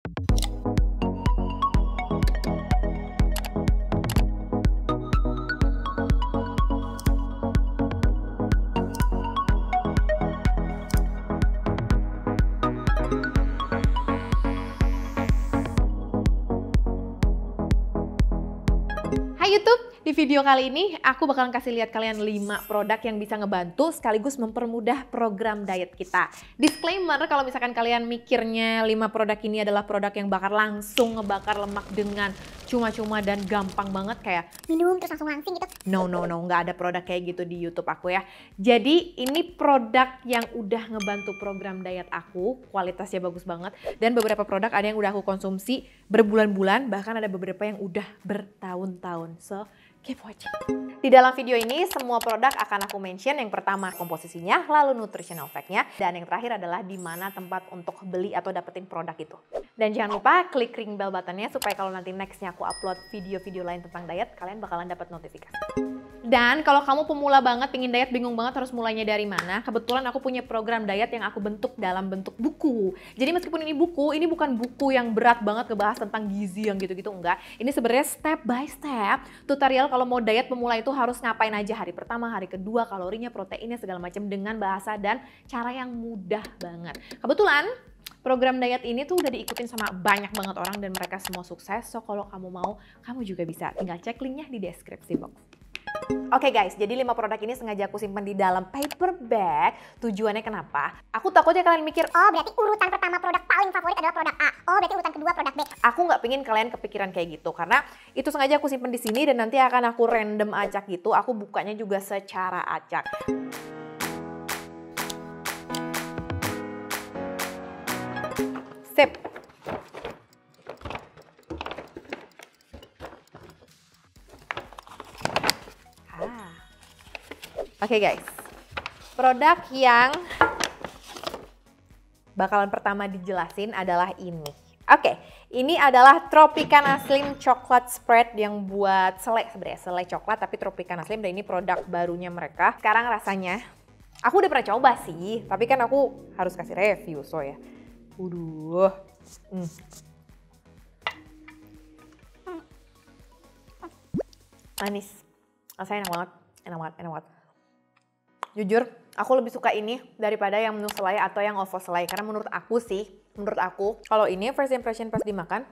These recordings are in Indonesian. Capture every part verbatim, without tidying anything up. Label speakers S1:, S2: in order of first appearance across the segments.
S1: Hai YouTube, di video kali ini aku bakalan kasih lihat kalian lima produk yang bisa ngebantu sekaligus mempermudah program diet kita. Disclaimer, kalau misalkan kalian mikirnya lima produk ini adalah produk yang bakar langsung ngebakar lemak dengan cuma-cuma dan gampang banget kayak
S2: minum terus langsung langsing gitu.
S1: No, no, no, nggak ada produk kayak gitu di YouTube aku ya. Jadi ini produk yang udah ngebantu program diet aku, kualitasnya bagus banget. Dan beberapa produk ada yang udah aku konsumsi berbulan-bulan, bahkan ada beberapa yang udah bertahun-tahun. So, keep watching. Di dalam video ini semua produk akan aku mention. Yang pertama komposisinya, lalu nutritional fact-nya, dan yang terakhir adalah di mana tempat untuk beli atau dapetin produk itu. Dan jangan lupa klik ring bell button-nya supaya kalau nanti next-nya aku upload video-video lain tentang diet, kalian bakalan dapat notifikasi. Dan kalau kamu pemula banget, pingin diet, bingung banget harus mulainya dari mana, kebetulan aku punya program diet yang aku bentuk dalam bentuk buku. Jadi meskipun ini buku, ini bukan buku yang berat banget ngebahas tentang gizi yang gitu-gitu, enggak. Ini sebenarnya step by step tutorial kalau mau diet pemula itu harus ngapain aja hari pertama, hari kedua, kalorinya, proteinnya, segala macam dengan bahasa dan cara yang mudah banget. Kebetulan program diet ini tuh udah diikutin sama banyak banget orang dan mereka semua sukses. So kalau kamu mau, kamu juga bisa. Tinggal cek linknya di deskripsi box. Oke okay guys, jadi lima produk ini sengaja aku simpan di dalam paper bag. Tujuannya kenapa? Aku takutnya kalian mikir,
S2: Oh berarti urutan pertama produk paling favorit adalah produk A. Oh berarti urutan kedua produk B.
S1: aku nggak pengen kalian kepikiran kayak gitu. Karena itu sengaja aku simpan di sini dan nanti akan aku random acak gitu. Aku bukanya juga secara acak. Sip. Oke okay guys, produk yang bakalan pertama dijelasin adalah ini. Oke, okay, ini adalah Tropicana Slim Chocolate Spread yang buat selai sebenarnya, selai coklat tapi Tropicana Slim, dan ini produk barunya mereka. Sekarang rasanya, aku udah pernah coba sih, tapi kan aku harus kasih review so ya. Waduh, hmm. Manis, rasanya enak banget, enak banget, enak banget. Jujur, aku lebih suka ini daripada yang menu selai atau yang ovo selai. Karena menurut aku sih, menurut aku, kalau ini first impression pas dimakan,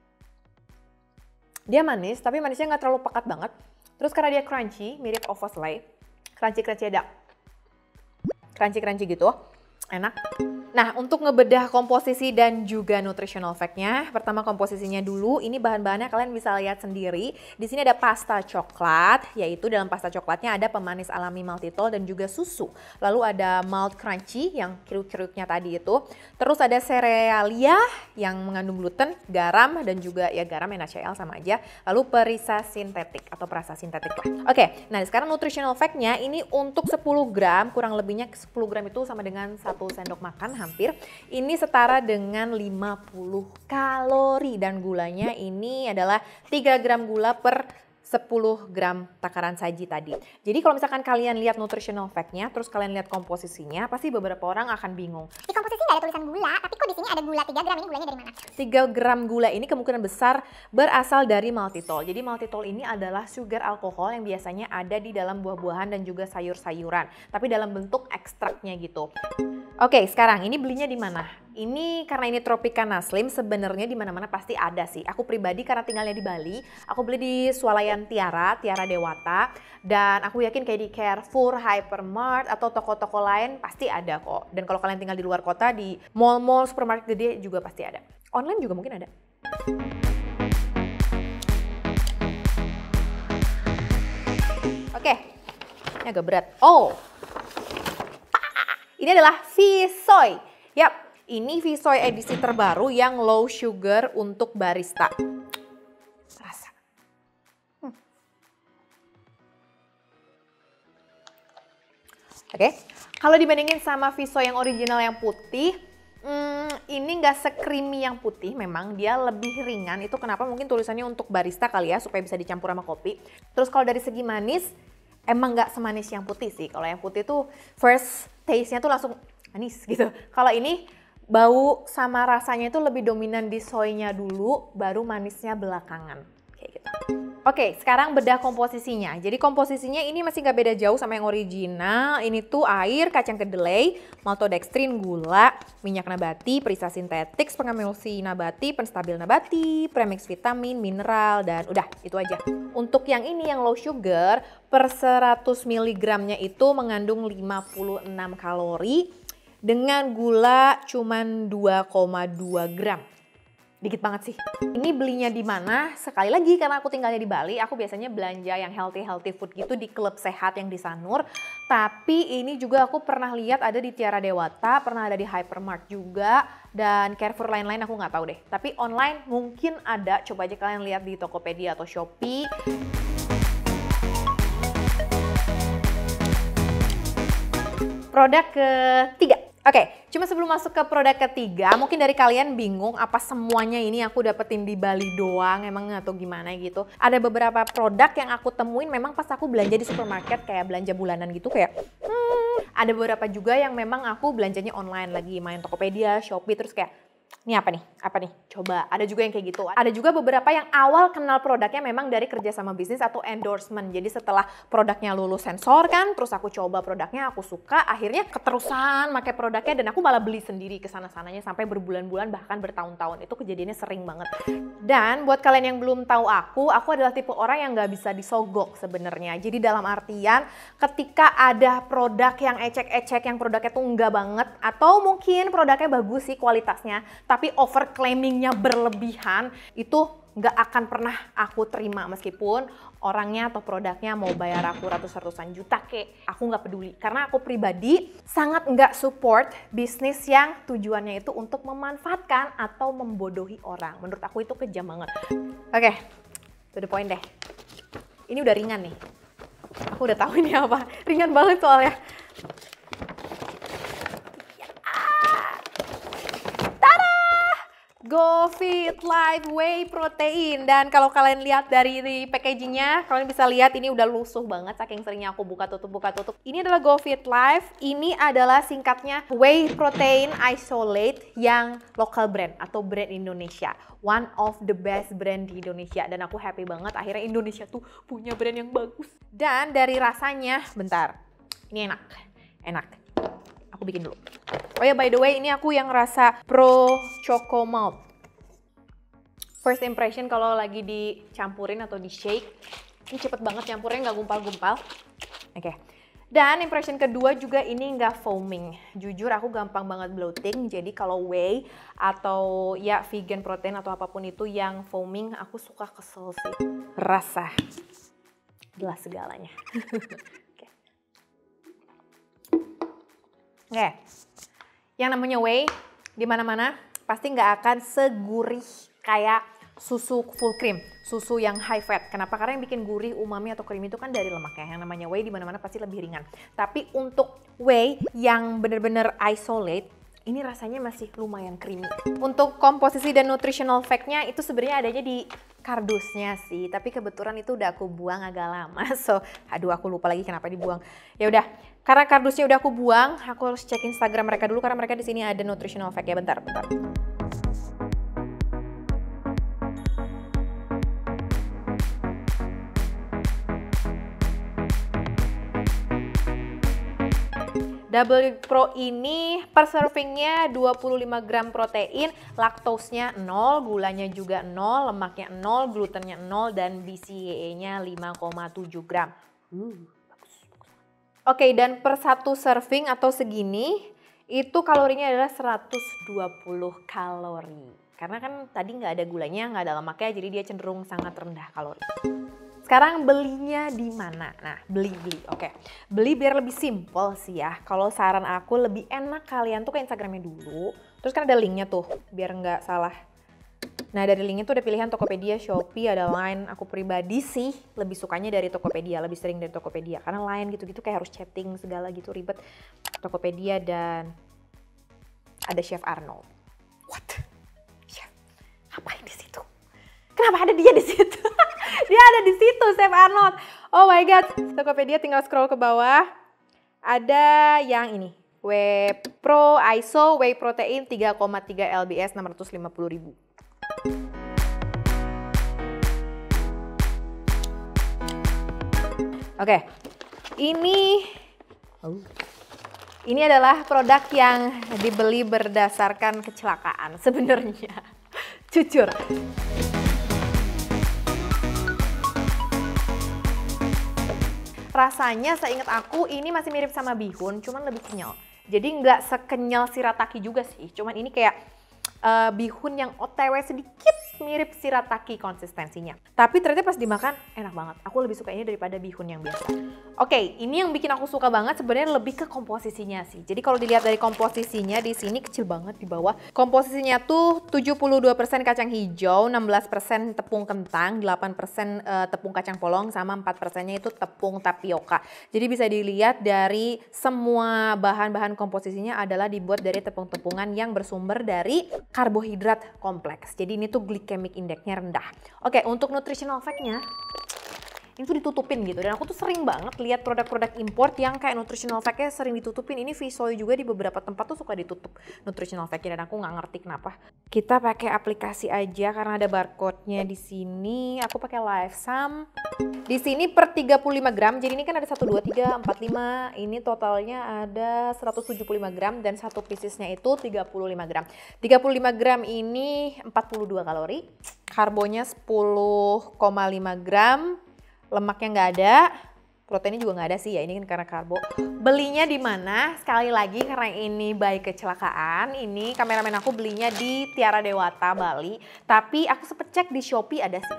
S1: dia manis, tapi manisnya nggak terlalu pekat banget. Terus karena dia crunchy, mirip ovo selai, crunchy-crunchy ada, crunchy-crunchy gitu, enak. Nah, untuk ngebedah komposisi dan juga nutritional fact-nya, pertama komposisinya dulu, ini bahan-bahannya kalian bisa lihat sendiri. Di sini ada pasta coklat, yaitu dalam pasta coklatnya ada pemanis alami maltitol dan juga susu. Lalu ada malt crunchy yang kriuk-kriuknya tadi itu. Terus ada serealia yang mengandung gluten, garam dan juga ya garam N A C L sama aja. Lalu perisa sintetik atau perasa sintetik lah. Oke, nah sekarang nutritional fact-nya ini untuk sepuluh gram, kurang lebihnya sepuluh gram itu sama dengan satu sendok makan hampir. Ini setara dengan lima puluh kalori dan gulanya ini adalah tiga gram gula per sepuluh gram takaran saji tadi. Jadi kalau misalkan kalian lihat nutritional fact-nya, terus kalian lihat komposisinya, pasti beberapa orang akan bingung.
S2: Di komposisi nggak ada tulisan gula, tapi kok di sini ada gula tiga gram, ini gulanya dari mana?
S1: tiga gram gula ini kemungkinan besar berasal dari maltitol. Jadi maltitol ini adalah sugar alkohol yang biasanya ada di dalam buah-buahan dan juga sayur-sayuran, tapi dalam bentuk ekstraknya gitu. Oke, sekarang ini belinya di mana? Ini karena ini Tropicana Slim, sebenarnya di mana-mana pasti ada sih. Aku pribadi karena tinggalnya di Bali, aku beli di Swalayan Tiara, Tiara Dewata, dan aku yakin kayak di Carrefour, Hypermart atau toko-toko lain pasti ada kok. Dan kalau kalian tinggal di luar kota, di mall-mall, supermarket gede juga pasti ada. Online juga mungkin ada. Oke, ini agak berat. Oh, ini adalah Visoy. Yap. Ini Visoy edisi terbaru yang low sugar untuk barista. Rasa. Hmm. Oke, okay. Kalau dibandingin sama Visoy yang original yang putih, hmm, ini nggak se-creamy yang putih. Memang dia lebih ringan. Itu kenapa mungkin tulisannya untuk barista kali ya, supaya bisa dicampur sama kopi. Terus kalau dari segi manis, emang nggak semanis yang putih sih. Kalau yang putih tuh first taste-nya tuh langsung manis gitu. Kalau ini bau sama rasanya itu lebih dominan di soynya dulu, baru manisnya belakangan. Kayak gitu. Oke, sekarang bedah komposisinya. Jadi komposisinya ini masih nggak beda jauh sama yang original. Ini tuh air, kacang kedelai, maltodextrin, gula, minyak nabati, perisa sintetik, pengemulsi nabati, penstabil nabati, premix vitamin, mineral, dan udah itu aja. Untuk yang ini yang low sugar, per seratus miligramnya itu mengandung lima puluh enam kalori dengan gula cuman dua koma dua gram. Dikit banget sih. Ini belinya di mana? Sekali lagi karena aku tinggalnya di Bali, aku biasanya belanja yang healthy-healthy food gitu di klub sehat yang di Sanur. Tapi ini juga aku pernah lihat ada di Tiara Dewata, pernah ada di Hypermart juga, dan Carrefour lain-lain aku nggak tahu deh. Tapi online mungkin ada, coba aja kalian lihat di Tokopedia atau Shopee. Produk ketiga. Oke, okay, cuma sebelum masuk ke produk ketiga, mungkin dari kalian bingung apa semuanya ini aku dapetin di Bali doang, emang atau gimana gitu. Ada beberapa produk yang aku temuin memang pas aku belanja di supermarket, kayak belanja bulanan gitu, kayak hmm. Ada beberapa juga yang memang aku belanjanya online, lagi main Tokopedia, Shopee, terus kayak ini apa nih? Apa nih? Coba. Ada juga yang kayak gitu. Ada juga beberapa yang awal kenal produknya memang dari kerja sama bisnis atau endorsement. Jadi setelah produknya lulus sensor kan, terus aku coba produknya, aku suka, akhirnya keterusan pakai produknya dan aku malah beli sendiri ke sana-sananya sampai berbulan-bulan bahkan bertahun-tahun. Itu kejadiannya sering banget. Dan buat kalian yang belum tahu aku, aku adalah tipe orang yang nggak bisa disogok sebenarnya. Jadi dalam artian ketika ada produk yang ecek-ecek, yang produknya tuh enggak banget, atau mungkin produknya bagus sih kualitasnya, tapi overclaimingnya berlebihan, itu nggak akan pernah aku terima meskipun orangnya atau produknya mau bayar aku ratus-ratusan juta kek. Aku nggak peduli karena aku pribadi sangat nggak support bisnis yang tujuannya itu untuk memanfaatkan atau membodohi orang. Menurut aku itu kejam banget. Oke, okay, to the point deh. Ini udah ringan nih. Aku udah tahu ini apa. Ringan banget soalnya. GoFit Life Whey Protein. Dan kalau kalian lihat dari packagingnya, kalian bisa lihat ini udah lusuh banget saking seringnya aku buka tutup buka tutup. Ini adalah GoFit Life. Ini adalah singkatnya Whey Protein Isolate yang local brand atau brand Indonesia. One of the best brand di Indonesia. Dan aku happy banget akhirnya Indonesia tuh punya brand yang bagus. Dan dari rasanya, bentar, ini enak, enak. Aku bikin dulu. Oh ya, by the way, ini aku yang rasa Pro Choco Malt. First impression kalau lagi dicampurin atau di shake, ini cepet banget campurnya, nggak gumpal-gumpal. Oke. Okay. Dan impression kedua juga ini nggak foaming. Jujur aku gampang banget bloating, jadi kalau whey atau ya vegan protein atau apapun itu yang foaming, aku suka kesel sih. Rasa adalah segalanya. Oke, okay. Yang namanya whey di mana-mana pasti nggak akan segurih kayak susu full cream, susu yang high fat. Kenapa? Karena yang bikin gurih, umami atau creamy itu kan dari lemaknya. Yang namanya whey di mana-mana pasti lebih ringan. Tapi untuk whey yang bener-bener isolate, ini rasanya masih lumayan creamy. Untuk komposisi dan nutritional fact-nya itu sebenarnya adanya di kardusnya sih, tapi kebetulan itu udah aku buang agak lama. So, aduh aku lupa lagi kenapa dibuang. Ya udah, karena kardusnya udah aku buang, aku harus cek Instagram mereka dulu karena mereka di sini ada nutritional fact ya. Bentar, bentar. Double Pro ini per servingnya dua puluh lima gram protein, laktosnya nol, gulanya juga nol, lemaknya nol, glutennya nol, dan B C A A-nya lima koma tujuh gram. Uh, bagus, bagus. Oke, dan per satu serving atau segini, itu kalorinya adalah seratus dua puluh kalori. Karena kan tadi nggak ada gulanya, nggak ada lemaknya, jadi dia cenderung sangat rendah kalori. Sekarang belinya di mana? Nah, beli-beli. Oke. Beli biar lebih simple sih ya. Kalau saran aku lebih enak kalian tuh ke Instagramnya dulu. Terus kan ada linknya tuh, biar nggak salah. Nah, dari linknya tuh ada pilihan Tokopedia, Shopee, ada Line. Aku pribadi sih lebih sukanya dari Tokopedia, lebih sering dari Tokopedia. Karena Line gitu-gitu kayak harus chatting segala gitu, ribet. Tokopedia dan ada Chef Arnold. What? Chef, ngapain di situ? Kenapa ada dia di situ? Dia ada di situ, Chef Arnold. Oh my god. Tokopedia tinggal scroll ke bawah. Ada yang ini, Whey Pro I S O Whey Protein tiga koma tiga L B S enam ratus lima puluh ribu. Oke, ini oh. Ini adalah produk yang dibeli berdasarkan kecelakaan sebenarnya. Jujur. Rasanya seingat aku ini masih mirip sama bihun, cuman lebih kenyal. Jadi nggak sekenyal shirataki juga sih, cuman ini kayak uh, bihun yang O T W sedikit mirip shirataki konsistensinya. Tapi ternyata pas dimakan enak banget. Aku lebih suka ini daripada bihun yang biasa. Oke, ini yang bikin aku suka banget sebenarnya lebih ke komposisinya sih. Jadi kalau dilihat dari komposisinya di sini kecil banget di bawah. Komposisinya tuh tujuh puluh dua persen kacang hijau, enam belas persen tepung kentang, delapan persen uh, tepung kacang polong, sama empat persennya itu tepung tapioka. Jadi bisa dilihat dari semua bahan-bahan komposisinya adalah dibuat dari tepung-tepungan yang bersumber dari karbohidrat kompleks. Jadi ini tuh glycemic index-nya rendah. Oke, untuk nutritional fact-nya ini tuh ditutupin gitu, dan aku tuh sering banget lihat produk-produk import yang kayak nutritional fact-nya sering ditutupin. Ini Vssoy juga di beberapa tempat tuh suka ditutup nutritional fact-nya, dan aku nggak ngerti kenapa. Kita pakai aplikasi aja karena ada barcode-nya di sini. Aku pakai Lifesum. Di sini per tiga puluh lima gram, jadi ini kan ada satu, dua, tiga, empat, lima. Ini totalnya ada seratus tujuh puluh lima gram dan satu piecesnya itu tiga puluh lima gram. tiga puluh lima gram ini empat puluh dua kalori, karbonya sepuluh koma lima gram. Lemaknya nggak ada, proteinnya juga nggak ada sih ya, ini kan karena karbo. Belinya di mana? Sekali lagi karena ini by kecelakaan, ini kameramen aku belinya di Tiara Dewata, Bali. Tapi aku sempet cek di Shopee ada sih.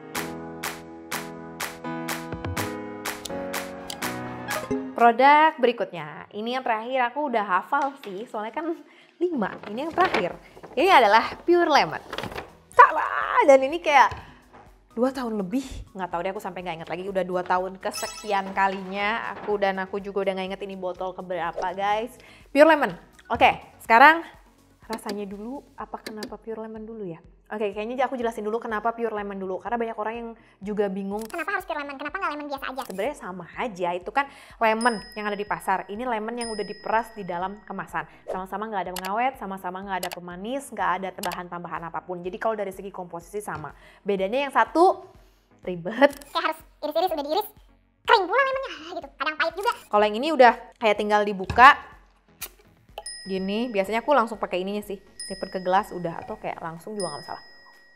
S1: Produk berikutnya, ini yang terakhir aku udah hafal sih, soalnya kan lima, ini yang terakhir. Ini adalah Pure Lemon. Salah, dan ini kayak dua tahun lebih, nggak tahu deh aku sampai nggak inget lagi, udah dua tahun kesekian kalinya aku dan aku juga udah nggak inget ini botol keberapa guys. Pure Lemon. Oke, sekarang rasanya dulu, apa kenapa Pure Lemon dulu ya? Oke, kayaknya aku jelasin dulu kenapa Pure Lemon dulu, karena banyak orang yang juga bingung.
S2: Kenapa harus Pure Lemon? Kenapa nggak lemon biasa aja?
S1: Sebenarnya sama aja, itu kan lemon yang ada di pasar. Ini lemon yang udah diperas di dalam kemasan. Sama-sama nggak ada pengawet, sama-sama nggak ada pemanis, nggak ada bahan tambahan apapun. Jadi kalau dari segi komposisi sama. Bedanya yang satu ribet.
S2: Kayak harus iris-iris, udah diiris kering pula lemonnya gitu. Kadang pahit juga.
S1: Kalau yang ini udah kayak tinggal dibuka gini. Biasanya aku langsung pakai ininya sih. Sipet ke gelas udah, atau kayak langsung juga nggak masalah.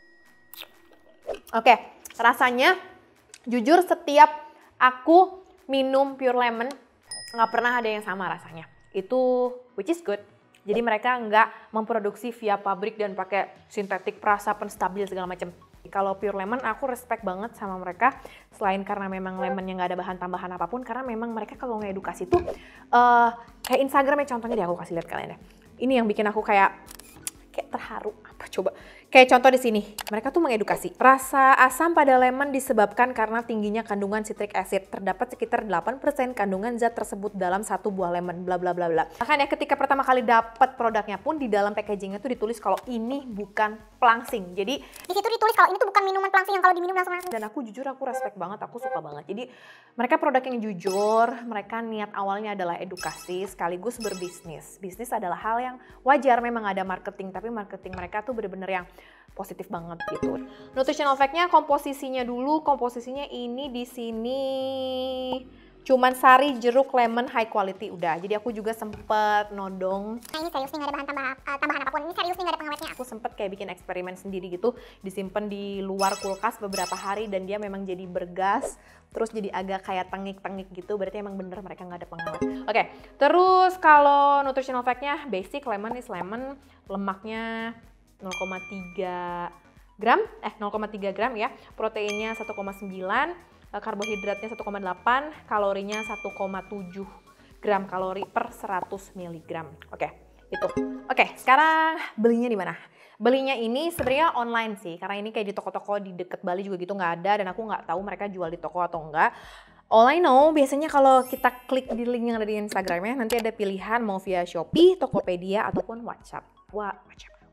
S1: Oke, rasanya jujur setiap aku minum Pure Lemon nggak pernah ada yang sama rasanya. Itu which is good. Jadi mereka nggak memproduksi via pabrik dan pakai sintetik perasa penstabil segala macam. Kalau Pure Lemon aku respect banget sama mereka, selain karena memang lemonnya nggak ada bahan tambahan apapun, karena memang mereka kalau ngedukasi tuh uh, kayak Instagramnya contohnya deh, aku kasih lihat kalian ya. Ini yang bikin aku kayak kayak terharu. Apa coba? Kayak contoh di sini, mereka tuh mengedukasi. Rasa asam pada lemon disebabkan karena tingginya kandungan citric acid. Terdapat sekitar delapan persen kandungan zat tersebut dalam satu buah lemon, bla bla bla bla. Makanya ketika pertama kali dapat produknya pun di dalam packagingnya tuh ditulis kalau ini bukan pelangsing. Jadi
S2: di situ ditulis kalau ini tuh bukan minuman pelangsing yang kalau diminum langsung langsung.
S1: Dan aku jujur aku respect banget, aku suka banget. Jadi mereka produk yang jujur, mereka niat awalnya adalah edukasi sekaligus berbisnis. Bisnis adalah hal yang wajar, memang ada marketing, tapi marketing mereka tuh bener-bener yang positif banget gitu. Nutritional fact-nya, komposisinya dulu, komposisinya ini di sini cuman sari, jeruk, lemon, high quality udah. Jadi aku juga sempet nodong.
S2: Nah ini serius nih, nggak ada bahan tambah, uh, tambahan apapun. Ini serius nih, nggak ada pengawetnya.
S1: Aku sempet kayak bikin eksperimen sendiri gitu, disimpan di luar kulkas beberapa hari dan dia memang jadi bergas, terus jadi agak kayak tengik-tengik gitu. Berarti emang bener mereka nggak ada pengawet. Oke, okay. Terus kalau nutritional fact-nya, basic lemon is lemon, lemaknya nol koma tiga gram, eh nol koma tiga gram ya, proteinnya satu koma sembilan, karbohidratnya satu koma delapan, kalorinya satu koma tujuh gram kalori per seratus miligram. Oke, itu. Oke, sekarang belinya di mana? Belinya ini sebenarnya online sih, karena ini kayak di toko-toko di deket Bali juga gitu nggak ada, dan aku nggak tahu mereka jual di toko atau enggak. All I know, biasanya kalau kita klik di link yang ada di Instagramnya, nanti ada pilihan mau via Shopee, Tokopedia, ataupun WhatsApp. Wah, WhatsApp.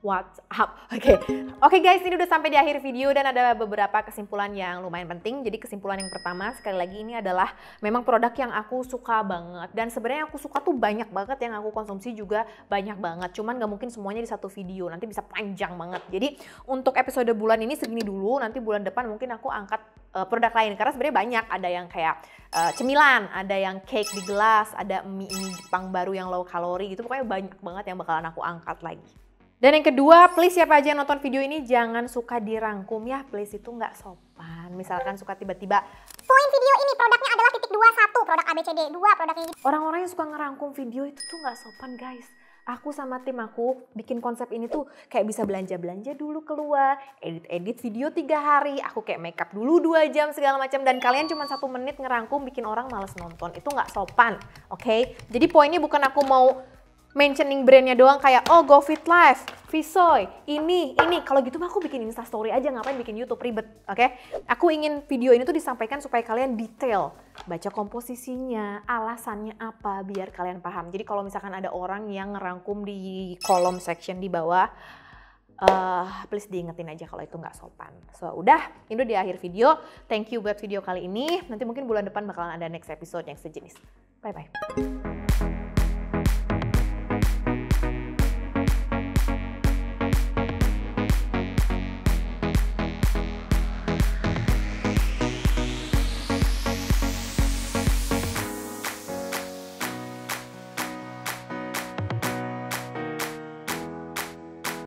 S1: what's up. Oke, okay. Oke okay guys, ini udah sampai di akhir video dan ada beberapa kesimpulan yang lumayan penting. Jadi kesimpulan yang pertama, sekali lagi ini adalah memang produk yang aku suka banget. Dan sebenarnya aku suka tuh banyak banget, yang aku konsumsi juga banyak banget. Cuman gak mungkin semuanya di satu video, nanti bisa panjang banget. Jadi untuk episode bulan ini segini dulu, nanti bulan depan mungkin aku angkat uh, produk lain. Karena sebenarnya banyak, ada yang kayak uh, cemilan, ada yang cake di gelas, ada mie-mie Jepang baru yang low kalori gitu. Pokoknya banyak banget yang bakalan aku angkat lagi. Dan yang kedua, please siapa aja yang nonton video ini jangan suka dirangkum ya, please, itu nggak sopan. Misalkan suka tiba-tiba,
S2: poin video ini produknya adalah titik dua satu, produk A B C D, dua produknya.
S1: Orang-orang yang suka ngerangkum video itu tuh nggak sopan guys. Aku sama tim aku bikin konsep ini tuh kayak bisa belanja-belanja dulu keluar, edit-edit video tiga hari, aku kayak makeup dulu dua jam segala macam, dan kalian cuma satu menit ngerangkum bikin orang males nonton. Itu nggak sopan, oke? Okay? Jadi poinnya bukan aku mau mentioning brandnya doang kayak oh Go Fit Life, Visoy, ini, ini. Kalau gitu mah aku bikin Instastory aja, ngapain bikin YouTube, ribet, oke? Okay? Aku ingin video ini tuh disampaikan supaya kalian detail, baca komposisinya, alasannya apa, biar kalian paham. Jadi kalau misalkan ada orang yang ngerangkum di kolom section di bawah, uh, please diingetin aja kalau itu nggak sopan. So udah, ini udah di akhir video. Thank you buat video kali ini. Nanti mungkin bulan depan bakalan ada next episode yang sejenis. Bye-bye.